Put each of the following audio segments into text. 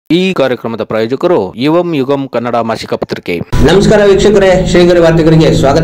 ಈ ಕಾರ್ಯಕ್ರಮದ ಪ್ರಾಯೋಜಕರು ಯುವಂ ಯುಗಂ ಕನ್ನಡ ಮಾಸಿಕ ಪತ್ರಿಕೆ. ನಮಸ್ಕಾರ ವೀಕ್ಷಕರೇ, ಶ್ರೀಗರಿ ವಾರ್ತೆಗಳಿಗೆ ಸ್ವಾಗತ.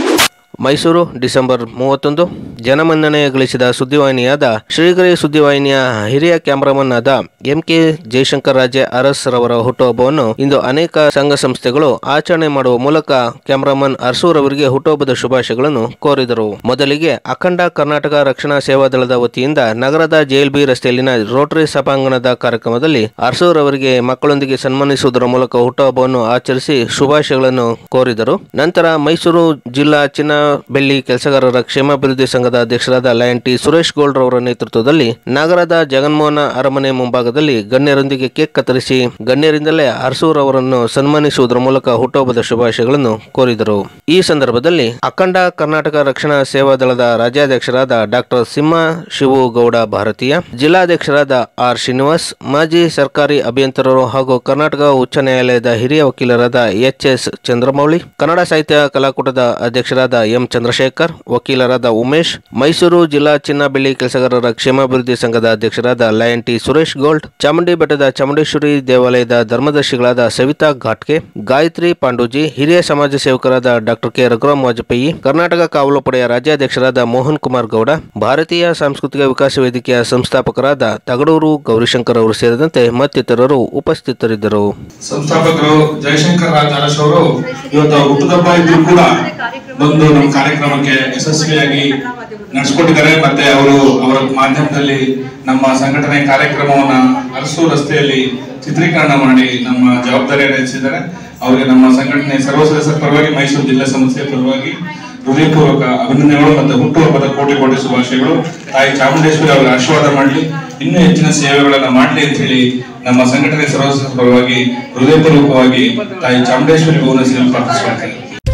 ಮೈಸೂರು ಡಿಸೆಂಬರ್ 31 ಜನಮನ್ನಣೆ ಗಳಿಸಿದ ಸುದ್ದಿವಾಹಿನಿಯಾದ ಶ್ರೀಗರಿ ಸುದ್ದಿವಾಹಿನಿಯ ಹಿರಿಯ ಕ್ಯಾಮರಾಮನ್ ಆದ ಎಂಕೆ ಜಯಶಂಕರ್ ರಾಜೆ ಅರಸ್ ರವರ ಹುಟ್ಟುಹಬ್ಬವನ್ನು ಇಂದು ಅನೇಕ ಸಂಘ ಸಂಸ್ಥೆಗಳು ಆಚರಣೆ ಮಾಡುವ ಮೂಲಕ ಕ್ಯಾಮರಾಮನ್ ಅರಸೂರ್ ಅವರಿಗೆ ಹುಟ್ಟುಹಬ್ಬದ ಶುಭಾಶಯಗಳನ್ನು ಕೋರಿದರು. ಮೊದಲಿಗೆ ಅಖಂಡ ಕರ್ನಾಟಕ ರಕ್ಷಣಾ ಸೇವಾ ದಳದ ವತಿಯಿಂದ ನಗರದ ಜೆಎಲ್ಬಿ ರಸ್ತೆಯಲ್ಲಿನ ರೋಟರಿ ಸಭಾಂಗಣದ ಕಾರ್ಯಕ್ರಮದಲ್ಲಿ ಅರಸೂರ್ ಅವರಿಗೆ ಮಕ್ಕಳೊಂದಿಗೆ ಸನ್ಮಾನಿಸುವುದರ ಮೂಲಕ ಹುಟ್ಟುಹಬ್ಬವನ್ನು ಆಚರಿಸಿ ಶುಭಾಶಯಗಳನ್ನು ಕೋರಿದರು. ನಂತರ ಮೈಸೂರು ಜಿಲ್ಲಾ ಚಿನ್ನ ಬೆಳ್ಳಿ ಕೆಲಸಗಾರರ ಕ್ಷೇಮಾಭಿವೃದ್ಧಿ ಸಂಘದ ಅಧ್ಯಕ್ಷರಾದ ಲಯನ್ ಟಿ ಸುರೇಶ್ ಗೋಲ್ಡ್ ರವರ ನೇತೃತ್ವದಲ್ಲಿ ನಗರದ ಜಗನ್ಮೋಹನ ಅರಮನೆ ಮುಂಭಾಗದಲ್ಲಿ ಗಣ್ಯರೊಂದಿಗೆ ಕೇಕ್ ಕತ್ತರಿಸಿ ಗಣ್ಯರಿಂದಲೇ ಅರಸೂರ್ ಅವರನ್ನು ಸನ್ಮಾನಿಸುವುದರ ಮೂಲಕ ಹುಟ್ಟುಹಬ್ಬದ ಶುಭಾಶಯಗಳನ್ನು ಕೋರಿದರು. ಈ ಸಂದರ್ಭದಲ್ಲಿ ಅಖಂಡ ಕರ್ನಾಟಕ ರಕ್ಷಣಾ ಸೇವಾ ದಳದ ರಾಜ್ಯಾಧ್ಯಕ್ಷರಾದ ಡಾಕ್ಟರ್ ಸಿಂಹ ಶಿವು ಗೌಡ ಭಾರತೀಯ, ಜಿಲ್ಲಾಧ್ಯಕ್ಷರಾದ ಆರ್ ಶ್ರೀನಿವಾಸ್, ಮಾಜಿ ಸರ್ಕಾರಿ ಅಭಿಯಂತರರು ಹಾಗೂ ಕರ್ನಾಟಕ ಉಚ್ಚ ನ್ಯಾಯಾಲಯದ ಹಿರಿಯ ವಕೀಲರಾದ ಎಚ್.ಎಸ್. ಚಂದ್ರಮೌಳಿ, ಕನ್ನಡ ಸಾಹಿತ್ಯ ಕಲಾಕೂಟದ ಅಧ್ಯಕ್ಷರಾದ ಎಂ ಚಂದ್ರಶೇಖರ್, ವಕೀಲರಾದ ಉಮೇಶ್, ಮೈಸೂರು ಜಿಲ್ಲಾ ಚಿನ್ನ ಬೆಳ್ಳಿ ಕೆಲಸಗಾರರ ಕ್ಷೇಮಾಭಿವೃದ್ಧಿ ಸಂಘದ ಅಧ್ಯಕ್ಷರಾದ lion T Suresh gold, Chamundi ಬೆಟ್ಟದ ಚಾಮುಂಡೇಶ್ವರಿ ದೇವಾಲಯದ ಧರ್ಮದರ್ಶಿಗಳಾದ ಸವಿತಾ ಘಾಟ್ಗೆ, ಗಾಯತ್ರಿ ಪಾಂಡೂಜಿ, ಹಿರಿಯ ಸಮಾಜ ಸೇವಕರಾದ ಡಾಕ್ಟರ್ ಕೆ ರಘುರಾಮ್ ವಾಜಪೇಯಿ, ಕರ್ನಾಟಕ ಕಾವಲು ಪಡೆಯ ರಾಜ್ಯಾಧ್ಯಕ್ಷರಾದ ಮೋಹನ್ ಕುಮಾರ್ ಗೌಡ, ಭಾರತೀಯ ಸಾಂಸ್ಕೃತಿಕ ವಿಕಾಸ ವೇದಿಕೆಯ ಸಂಸ್ಥಾಪಕರಾದ ತಗಡೂರು ಗೌರಿಶಂಕರ್ ಅವರು ಸೇರಿದಂತೆ ಮತ್ತಿತರರು ಉಪಸ್ಥಿತರಿದ್ದರು. ಸಂಸ್ಥಾಪಕರು ಜಯಶಂಕರ್ ರಾಜ್ ಅರಸ್ ಅವರು ಇವತ್ತು ಹುಟ್ಟುಹಬ್ಬ ಇದ್ದು ಕೂಡ ಬಂದು ನಮ್ಮ ಕಾರ್ಯಕ್ರಮಕ್ಕೆ ಯಶಸ್ವಿಯಾಗಿ ನಡೆಸಿಕೊಟ್ಟಿದ್ದಾರೆ. ಮತ್ತೆ ಅವರು ಅವರ ಮಾಧ್ಯಮದಲ್ಲಿ ನಮ್ಮ ಸಂಘಟನೆ ಕಾರ್ಯಕ್ರಮವನ್ನ ಅರಸೂರು ರಸ್ತೆಯಲ್ಲಿ ಚಿತ್ರೀಕರಣ ಮಾಡಿ ನಮ್ಮ ಜವಾಬ್ದಾರಿಯನ್ನು ಹೆಚ್ಚಿದ್ದಾರೆ. ಅವರಿಗೆ ನಮ್ಮ ಸಂಘಟನೆ ಸರ್ವ ಸದಸ್ಯರ ಪರವಾಗಿ, ಮೈಸೂರು ಜಿಲ್ಲಾ ಸಂಸ್ಥೆಯ ಪರವಾಗಿ ಹೃದಯಪೂರ್ವಕ ಅಭಿನಂದನೆಗಳು ಮತ್ತು ಹುಟ್ಟುಹಬ್ಬದ ಕೋಟಿ ಕೋಟಿ ಶುಭಾಶಯಗಳು. ತಾಯಿ ಚಾಮುಂಡೇಶ್ವರಿ ಅವರ ಆಶೀರ್ವಾದ ಮಾಡಲಿ, ಇನ್ನೂ ಹೆಚ್ಚಿನ ಸೇವೆಗಳನ್ನ ಮಾಡಲಿ ಅಂತ ಹೇಳಿ ನಮ್ಮ ಸಂಘಟನೆ ಸರ್ವ ಸದಸ್ಯರ ಪರವಾಗಿ ಹೃದಯಪೂರ್ವಕವಾಗಿ ತಾಯಿ ಚಾಮುಂಡೇಶ್ವರಿ ಭುವನೇಶ್ವರಿ ಪ್ರಾರ್ಥಿಸುತ್ತೇನೆ.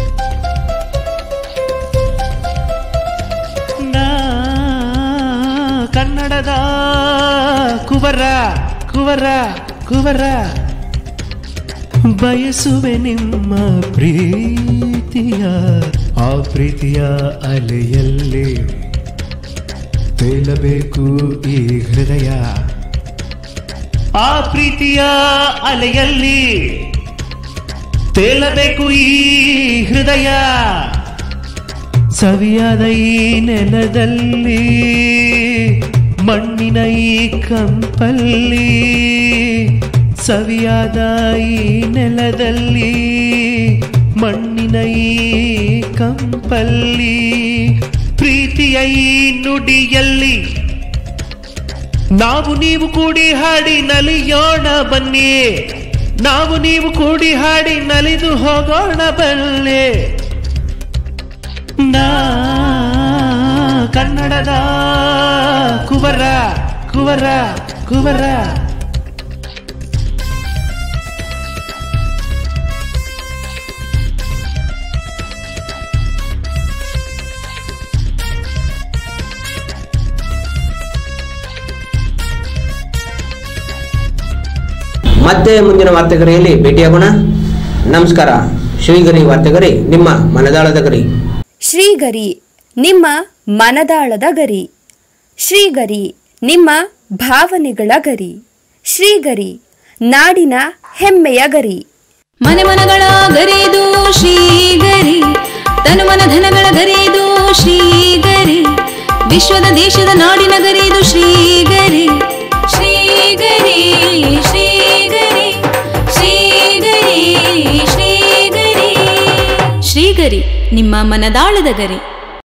ಕನ್ನಡದ ಕುವರ ಕುವರ ಕುವರ ಬಯಸುವೆ ನಿಮ್ಮ ಪ್ರೀತಿಯ, ಆ ಪ್ರೀತಿಯ ಅಲೆಯಲ್ಲಿ ತೇಲಬೇಕು ಈ ಹೃದಯ, ಆ ಪ್ರೀತಿಯ ಅಲೆಯಲ್ಲಿ ತೇಲಬೇಕು ಈ ಹೃದಯ, ಸವಿಯಾದ ಈ ನೆಲದಲ್ಲಿ ಮಣ್ಣಿನ ಈ ಕಂಪಲ್ಲಿ, ಸವಿಯಾದ ಈ ನೆಲದಲ್ಲಿ ಮಣ್ಣಿನ ಈ ಕಂಪಲ್ಲಿ, ಪ್ರೀತಿಯ ಈ ನುಡಿಯಲ್ಲಿ ನಾವು ನೀವು ಕೂಡಿ ಹಾಡಿ ನಲಿಯೋಣ ಬನ್ನಿ, ನಾವು ನೀವು ಕೂಡಿ ಹಾಡಿ ನಲಿದು ಹೋಗೋಣ ಬನ್ನಿ. ಕನ್ನಡದ ಕುವರ ಕುವರ ಕುವರ. ಮತ್ತೆ ಮುಂದಿನ ವಾರ್ತೆಗರಿಯಲ್ಲಿ ಭೇಟಿಯಾಗೋಣ. ನಮಸ್ಕಾರ. ಶ್ರೀಗರಿ ವಾರ್ತೆಗರಿ, ನಿಮ್ಮ ಮನದಾಳದ ಗರಿ. ಶ್ರೀಗರಿ, ನಿಮ್ಮ ಮನದಾಳದ ಗರಿ. ಶ್ರೀಗರಿ, ನಿಮ್ಮ ಭಾವನೆಗಳ ಗರಿ. ಶ್ರೀಗರಿ, ನಾಡಿನ ಹೆಮ್ಮೆಯ ಗರಿ. ಮನೆ ಮನಗಳ ಗರಿದು ಶ್ರೀಗರಿ, ತನು ಮನ ಧನಗಳ ಗರಿದು ಶ್ರೀಗರಿ, ವಿಶ್ವದ ದೇಶದ ನಾಡಿನ ಗರಿದು ಶ್ರೀಗರಿ. ಶ್ರೀಗರಿ ಶ್ರೀಗರಿ ಶ್ರೀಗರಿ ಶ್ರೀಗರಿ ಶ್ರೀಗರಿ, ನಿಮ್ಮ ಮನದಾಳದ ಗರಿ.